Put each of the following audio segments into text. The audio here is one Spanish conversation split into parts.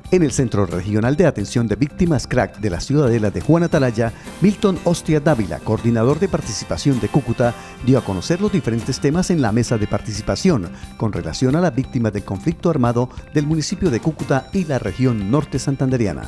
En el Centro Regional de Atención de Víctimas CRAC de la Ciudadela de Juan Atalaya, Milton Ostia Dávila, coordinador de participación de Cúcuta, dio a conocer los diferentes temas en la mesa de participación con relación a las víctimas del conflicto armado del municipio de Cúcuta y la región norte santandereana.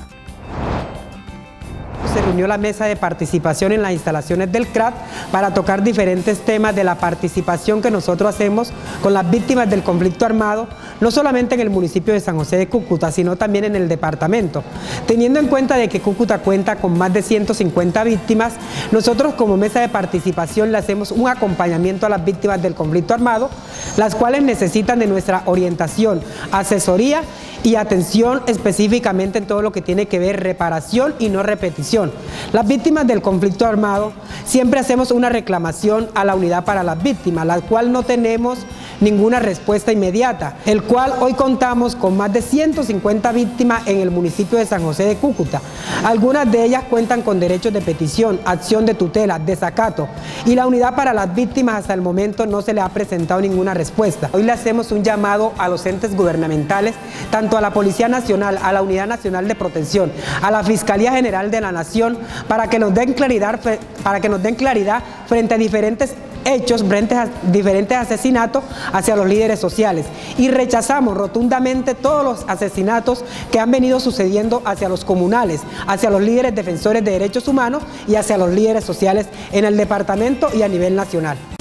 Se reunió la mesa de participación en las instalaciones del CRAC para tocar diferentes temas de la participación que nosotros hacemos con las víctimas del conflicto armado, no solamente en el municipio de San José de Cúcuta, sino también en el departamento. Teniendo en cuenta de que Cúcuta cuenta con más de 150 víctimas, nosotros como mesa de participación le hacemos un acompañamiento a las víctimas del conflicto armado, las cuales necesitan de nuestra orientación, asesoría y atención específicamente en todo lo que tiene que ver reparación y no repetición. Las víctimas del conflicto armado siempre hacemos una reclamación a la unidad para las víctimas, la cual no tenemos ninguna respuesta inmediata, el cual hoy contamos con más de 150 víctimas en el municipio de San José de Cúcuta. Algunas de ellas cuentan con derechos de petición, acción de tutela, desacato, y la unidad para las víctimas hasta el momento no se le ha presentado ninguna respuesta. Hoy le hacemos un llamado a los entes gubernamentales, tanto a la Policía Nacional, a la Unidad Nacional de Protección, a la Fiscalía General de la Nación, para que nos den claridad frente a diferentes hechos, frente a diferentes asesinatos hacia los líderes sociales, y rechazamos rotundamente todos los asesinatos que han venido sucediendo hacia los comunales, hacia los líderes defensores de derechos humanos y hacia los líderes sociales en el departamento y a nivel nacional.